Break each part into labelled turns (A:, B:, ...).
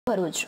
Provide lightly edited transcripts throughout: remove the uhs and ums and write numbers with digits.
A: ભરૂચ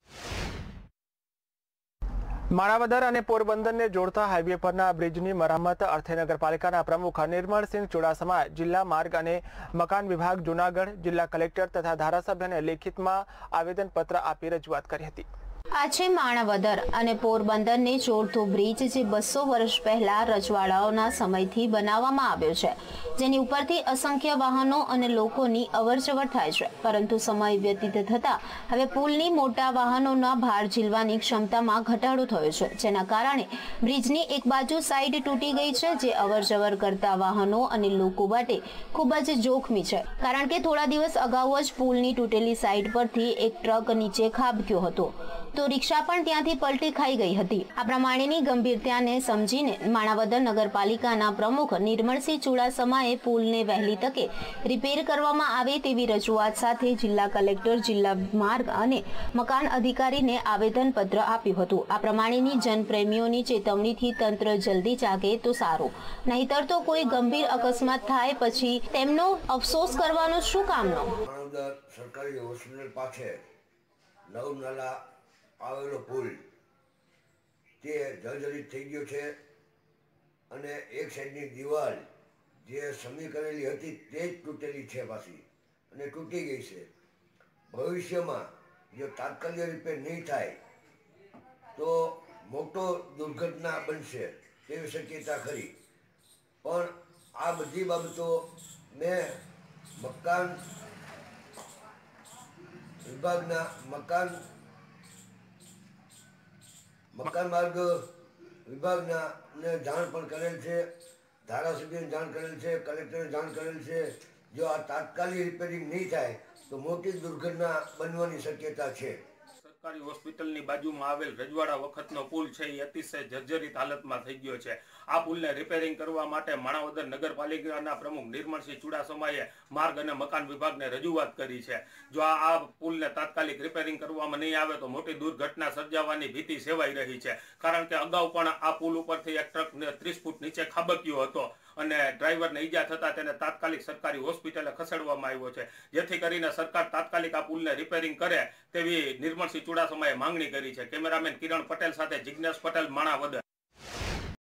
B: માણાવદર અને પોરબંદરને જોડતા હાઈવે પરના બ્રિજની મરામત અર્થે નગરપાલિકાના પ્રમુખ નિર્મળસિંહ ચુડાસમા જિલ્લા માર્ગ અને મકાન વિભાગ જૂનાગઢ જિલ્લા કલેક્ટર તથા ધારાસભ્યને લેખિતમાં આવેદનપત્ર આપી રજૂઆત કરી હતી।
A: આજે માણાવદર અને પોરબંદરને જોડતો બ્રિજ જે 200 વર્ષ પહેલા રજવાડાઓના સમયથી બનાવવામાં આવ્યો છે, જેની ઉપરથી અસંખ્ય વાહનો અને લોકોની અવરજવર થાય છે, પરંતુ સમય વ્યતીત થતા હવે પુલની મોટા વાહનોના ભાર ઝીલવાની ક્ષમતામાં ઘટાડો થયો છે, જેના કારણે બ્રિજની એક બાજુ સાઈડ તૂટી ગઈ છે, જે અવરજવર કરતા વાહનો અને લોકો માટે ખૂબ જ જોખમી છે, કારણ કે થોડા દિવસ અગાઉ જ પુલની તૂટેલી સાઈડ પરથી એક ટ્રક નીચે ખાબક્યો હતો તો રિક્ષા પણ ત્યાંથી પલટી ખાઈ ગઈ હતી। આ પ્રમાણેની ગંભીરતાને સમજીને માણાવદર નગરપાલિકાના પ્રમુખ નિર્મળસિંહ ચુડાસમાએ પુલને વહેલી તકે રિપેર કરવામાં આવે તેવી રજૂઆત સાથે જિલ્લા કલેક્ટર, જિલ્લા માર્ગ અને મકાન અધિકારીને આવેદનપત્ર આપ્યું હતું। આ પ્રમાણેની જનપ્રેમીઓની ચેતવણીથી તંત્ર જલ્દી જાગે તો સારું, નહીતર તો કોઈ ગંભીર અકસ્માત થાય પછી તેમનો અફસોસ કરવાનો શું કામનો।
C: સરકારી હોસ્પિટલ પાસે નવનાલા આવેલો પુલ તે જર્જરિત થઈ ગયો છે અને એક સાઈડની દિવાલ જે સમી કરેલી હતી તે જ તૂટેલી છે પાછી અને તૂટી ગઈ છે। ભવિષ્યમાં જો તાત્કાલિક રિપેર નહીં થાય તો મોટો દુર્ઘટના બનશે તેવી શક્યતા ખરી। પણ આ બધી બાબતો મેં મકાન વિભાગના મકાન માર્ગ વિભાગના ને જાણ પણ કરેલ છે, ધારાસભ્યને જાણ કરેલ છે, કલેક્ટરને જાણ કરેલ છે। જો આ તાત્કાલિક રિપેરિંગ નહીં થાય તો મોટી દુર્ઘટના બનવાની શક્યતા છે।
D: સરકારી હોસ્પિટલની બાજુમાં આવેલ રજવાડા વખતનો પુલ છે એ અતિશય જર્જરિત હાલતમાં થઈ ગયો છે। આ પુલને રિપેરિંગ કરવા માટે માણાવદર નગરપાલિકાના પ્રમુખ નિર્મળસિંહ ચુડાસમાએ માર્ગ અને મકાન વિભાગને રજૂઆત કરી છે। જો આ પુલને તાત્કાલિક રિપેરિંગ કરવામાં નહીં આવે તો મોટી દુર્ઘટના સર્જાવાની ભીતિ સેવાઈ રહી છે, કારણ કે અગાઉ પણ આ પુલ ઉપરથી એક ટ્રક 30 ફૂટ નીચે ખાબક્યો હતો અને ડ્રાઈવરને ઈજા થતા તેને તાત્કાલિક સરકારી હોસ્પિટલે ખસેડવામાં આવ્યો છે, જેથી કરીને સરકાર તાત્કાલિક આ પુલને રિપેરિંગ કરે તેવી નિર્મળસિંહ ચુડાસમાએ માંગણી કરી છે। કેમેરામેન કિરણ પટેલ સાથે જિજ્ઞેશ પટેલ, માણાવદર।